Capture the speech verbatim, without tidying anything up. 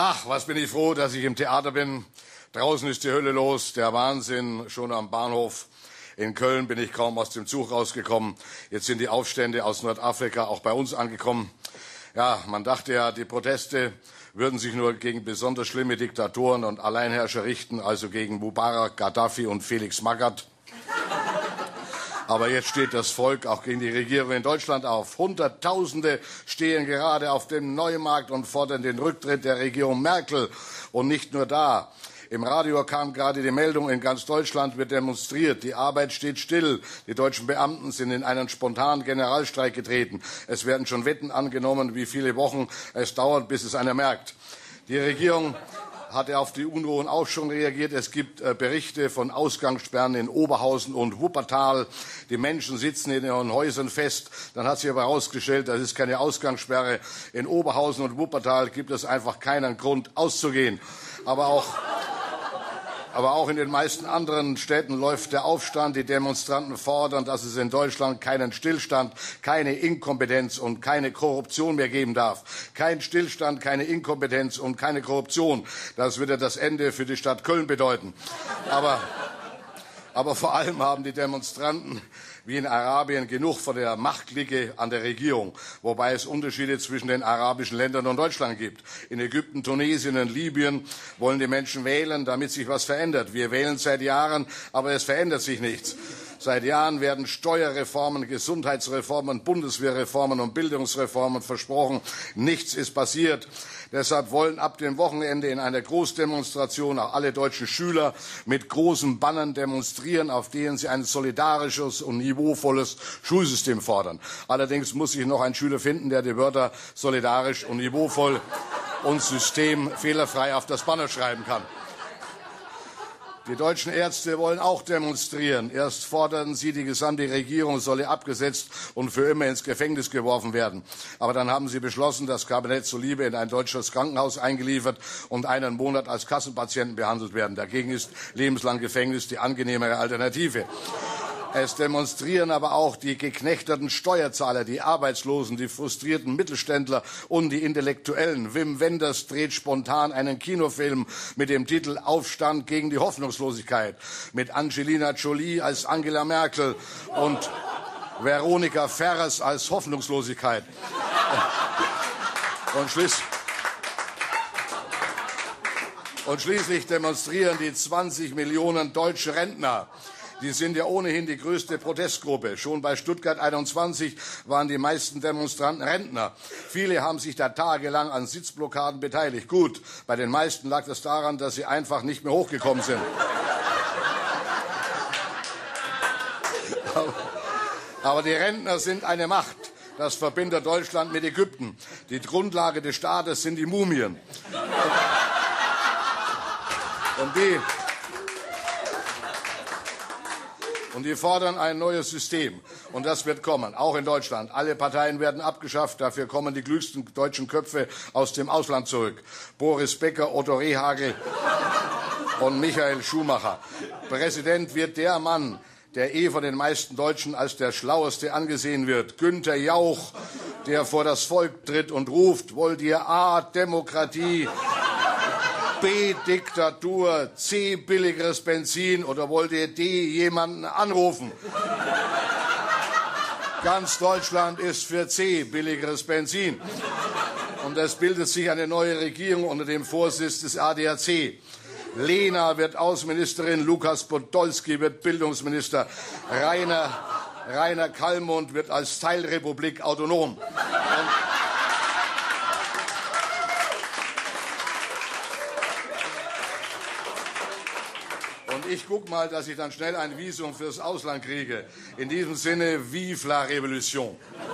Ach, was bin ich froh, dass ich im Theater bin. Draußen ist die Hölle los, der Wahnsinn schon am Bahnhof. In Köln bin ich kaum aus dem Zug rausgekommen. Jetzt sind die Aufstände aus Nordafrika auch bei uns angekommen. Ja, man dachte ja, die Proteste würden sich nur gegen besonders schlimme Diktatoren und Alleinherrscher richten, also gegen Mubarak, Gaddafi und Felix Magath. Aber jetzt steht das Volk auch gegen die Regierung in Deutschland auf. Hunderttausende stehen gerade auf dem Neumarkt und fordern den Rücktritt der Regierung Merkel. Und nicht nur da. Im Radio kam gerade die Meldung, in ganz Deutschland wird demonstriert. Die Arbeit steht still. Die deutschen Beamten sind in einen spontanen Generalstreik getreten. Es werden schon Wetten angenommen, wie viele Wochen es dauert, bis es einer merkt. Die Regierung hatte auf die Unruhen auch schon reagiert. Es gibt äh, Berichte von Ausgangssperren in Oberhausen und Wuppertal. Die Menschen sitzen in ihren Häusern fest. Dann hat sich aber herausgestellt, das ist keine Ausgangssperre. In Oberhausen und Wuppertal gibt es einfach keinen Grund auszugehen. Aber auch Aber auch in den meisten anderen Städten läuft der Aufstand. Die Demonstranten fordern, dass es in Deutschland keinen Stillstand, keine Inkompetenz und keine Korruption mehr geben darf. Kein Stillstand, keine Inkompetenz und keine Korruption. Das würde das Ende für die Stadt Köln bedeuten. Aber, aber vor allem haben die Demonstranten wie in Arabien genug von der Machtklicke an der Regierung, wobei es Unterschiede zwischen den arabischen Ländern und Deutschland gibt. In Ägypten, Tunesien und Libyen wollen die Menschen wählen, damit sich was verändert. Wir wählen seit Jahren, aber es verändert sich nichts. Seit Jahren werden Steuerreformen, Gesundheitsreformen, Bundeswehrreformen und Bildungsreformen versprochen. Nichts ist passiert. Deshalb wollen ab dem Wochenende in einer Großdemonstration auch alle deutschen Schüler mit großen Bannern demonstrieren, auf denen sie ein solidarisches und niveauvolles Schulsystem fordern. Allerdings muss sich noch ein Schüler finden, der die Wörter solidarisch und niveauvoll und System fehlerfrei auf das Banner schreiben kann. Die deutschen Ärzte wollen auch demonstrieren. Erst forderten sie, die gesamte Regierung solle abgesetzt und für immer ins Gefängnis geworfen werden. Aber dann haben sie beschlossen, das Kabinett zuliebe in ein deutsches Krankenhaus eingeliefert und einen Monat als Kassenpatienten behandelt werden. Dagegen ist lebenslang Gefängnis die angenehmere Alternative. Es demonstrieren aber auch die geknechteten Steuerzahler, die Arbeitslosen, die frustrierten Mittelständler und die Intellektuellen. Wim Wenders dreht spontan einen Kinofilm mit dem Titel Aufstand gegen die Hoffnungslosigkeit. Mit Angelina Jolie als Angela Merkel und Veronika Ferres als Hoffnungslosigkeit. Und, schließ und schließlich demonstrieren die zwanzig Millionen deutsche Rentner. Die sind ja ohnehin die größte Protestgruppe. Schon bei Stuttgart einundzwanzig waren die meisten Demonstranten Rentner. Viele haben sich da tagelang an Sitzblockaden beteiligt. Gut, bei den meisten lag das daran, dass sie einfach nicht mehr hochgekommen sind. Aber, aber die Rentner sind eine Macht. Das verbindet Deutschland mit Ägypten. Die Grundlage des Staates sind die Mumien. Und, und die... Und die fordern ein neues System. Und das wird kommen, auch in Deutschland. Alle Parteien werden abgeschafft. Dafür kommen die klügsten deutschen Köpfe aus dem Ausland zurück. Boris Becker, Otto Rehhagel und Michael Schumacher. Präsident wird der Mann, der eh von den meisten Deutschen als der Schlaueste angesehen wird. Günther Jauch, der vor das Volk tritt und ruft, wollt ihr A, Demokratie, B, Diktatur, C, billigeres Benzin oder wollt ihr D, jemanden anrufen? Ganz Deutschland ist für C, billigeres Benzin. Und es bildet sich eine neue Regierung unter dem Vorsitz des A D A C. Lena wird Außenministerin, Lukas Podolski wird Bildungsminister, Rainer, Rainer Kallmund wird als Teilrepublik autonom. Und Und ich guck mal, dass ich dann schnell ein Visum fürs Ausland kriege. In diesem Sinne, vive la Revolution.